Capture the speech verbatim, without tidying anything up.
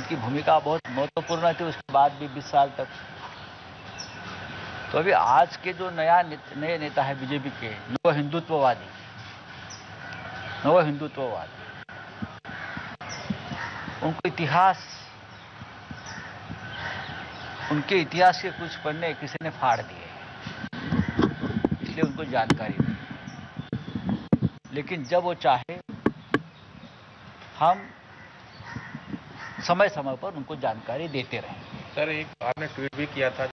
उनकी भूमिका बहुत महत्वपूर्ण थी उसके बाद भी बीस साल तक। तो अभी आज के जो नया नए नेता है बीजेपी के, नव हिंदुत्ववादी नव हिंदुत्ववादी उनको इतिहास उनके इतिहास के कुछ पन्ने किसी ने फाड़ दिए, इसलिए उनको जानकारी नहीं। लेकिन जब वो चाहे हम समय समय पर उनको जानकारी देते रहें। सर, एक आपने ट्वीट भी किया था